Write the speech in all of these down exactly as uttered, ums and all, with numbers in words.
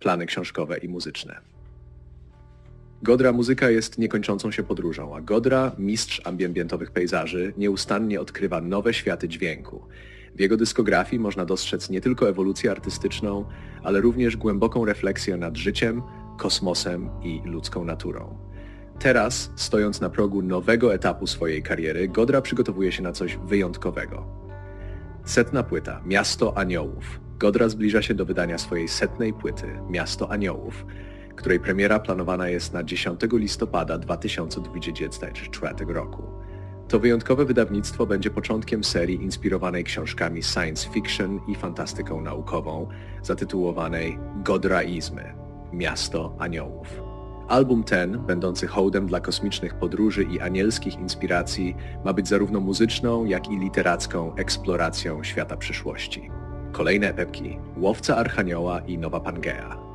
plany książkowe i muzyczne. Godra muzyka jest niekończącą się podróżą, a Godra, mistrz ambientowych pejzaży, nieustannie odkrywa nowe światy dźwięku. W jego dyskografii można dostrzec nie tylko ewolucję artystyczną, ale również głęboką refleksję nad życiem, kosmosem i ludzką naturą. Teraz, stojąc na progu nowego etapu swojej kariery, Godra przygotowuje się na coś wyjątkowego. Setna płyta Miasto Aniołów. Godra zbliża się do wydania swojej setnej płyty Miasto Aniołów, której premiera planowana jest na dziesiątego listopada dwa tysiące dwudziestego czwartego roku. To wyjątkowe wydawnictwo będzie początkiem serii inspirowanej książkami science fiction i fantastyką naukową, zatytułowanej Godraizmy – Miasto Aniołów. Album ten, będący hołdem dla kosmicznych podróży i anielskich inspiracji, ma być zarówno muzyczną, jak i literacką eksploracją świata przyszłości. Kolejne epki Łowca Archanioła i Nowa Pangea.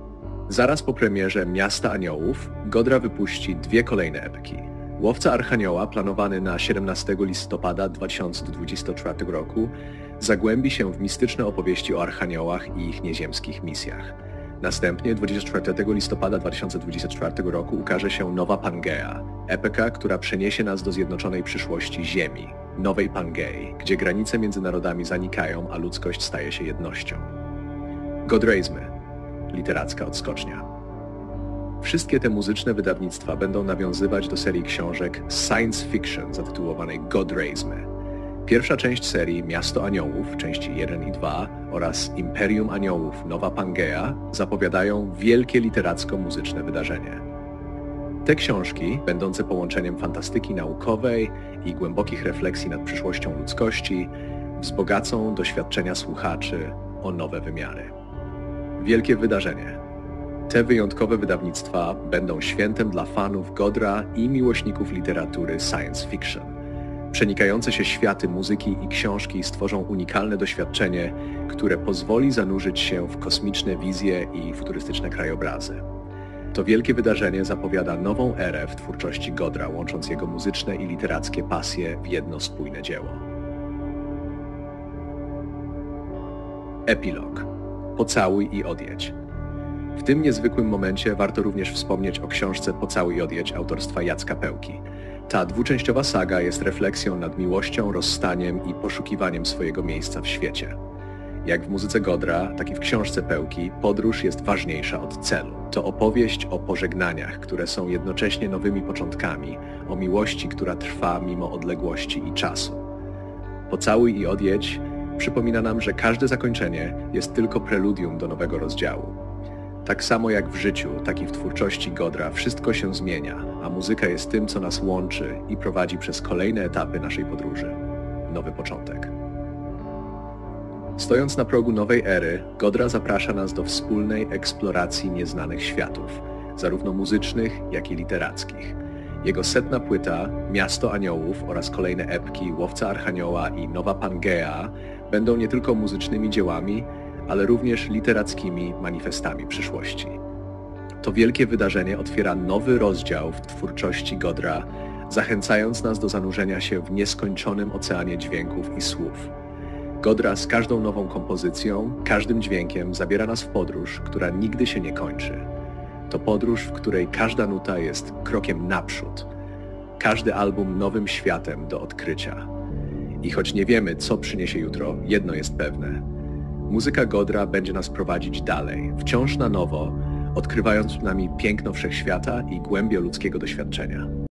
Zaraz po premierze Miasta Aniołów Godra wypuści dwie kolejne epki. Łowca Archanioła, planowany na siedemnastego listopada dwa tysiące dwudziestego czwartego roku, zagłębi się w mistyczne opowieści o archaniołach i ich nieziemskich misjach. Następnie dwudziestego czwartego listopada dwa tysiące dwudziestego czwartego roku ukaże się Nowa Pangea, epeka, która przeniesie nas do zjednoczonej przyszłości Ziemi, Nowej Pangei, gdzie granice między narodami zanikają, a ludzkość staje się jednością. Godraizmy. Literacka odskocznia. Wszystkie te muzyczne wydawnictwa będą nawiązywać do serii książek science fiction zatytułowanej Godraizmy. Pierwsza część serii Miasto Aniołów, części jeden i dwa oraz Imperium Aniołów Nowa Pangea zapowiadają wielkie literacko-muzyczne wydarzenie. Te książki, będące połączeniem fantastyki naukowej i głębokich refleksji nad przyszłością ludzkości, wzbogacą doświadczenia słuchaczy o nowe wymiary. Wielkie wydarzenie. Te wyjątkowe wydawnictwa będą świętem dla fanów Godra i miłośników literatury science fiction. Przenikające się światy muzyki i książki stworzą unikalne doświadczenie, które pozwoli zanurzyć się w kosmiczne wizje i futurystyczne krajobrazy. To wielkie wydarzenie zapowiada nową erę w twórczości Godra, łącząc jego muzyczne i literackie pasje w jedno spójne dzieło. Epilog. Pocałuj i odjedź. W tym niezwykłym momencie warto również wspomnieć o książce Pocałuj i odjedź autorstwa Jacka Pełki. Ta dwuczęściowa saga jest refleksją nad miłością, rozstaniem i poszukiwaniem swojego miejsca w świecie. Jak w muzyce Godra, tak i w książce Pełki, podróż jest ważniejsza od celu. To opowieść o pożegnaniach, które są jednocześnie nowymi początkami, o miłości, która trwa mimo odległości i czasu. Pocałuj i odjedź przypomina nam, że każde zakończenie jest tylko preludium do nowego rozdziału. Tak samo jak w życiu, tak i w twórczości Godra wszystko się zmienia, a muzyka jest tym, co nas łączy i prowadzi przez kolejne etapy naszej podróży. Nowy początek. Stojąc na progu nowej ery, Godra zaprasza nas do wspólnej eksploracji nieznanych światów, zarówno muzycznych, jak i literackich. Jego setna płyta Miasto Aniołów oraz kolejne epki Łowca Archanioła i Nowa Pangea będą nie tylko muzycznymi dziełami, ale również literackimi manifestami przyszłości. To wielkie wydarzenie otwiera nowy rozdział w twórczości Godra, zachęcając nas do zanurzenia się w nieskończonym oceanie dźwięków i słów. Godra z każdą nową kompozycją, każdym dźwiękiem zabiera nas w podróż, która nigdy się nie kończy. To podróż, w której każda nuta jest krokiem naprzód, każdy album nowym światem do odkrycia. I choć nie wiemy, co przyniesie jutro, jedno jest pewne. Muzyka Godra będzie nas prowadzić dalej, wciąż na nowo, odkrywając przed nami piękno wszechświata i głębię ludzkiego doświadczenia.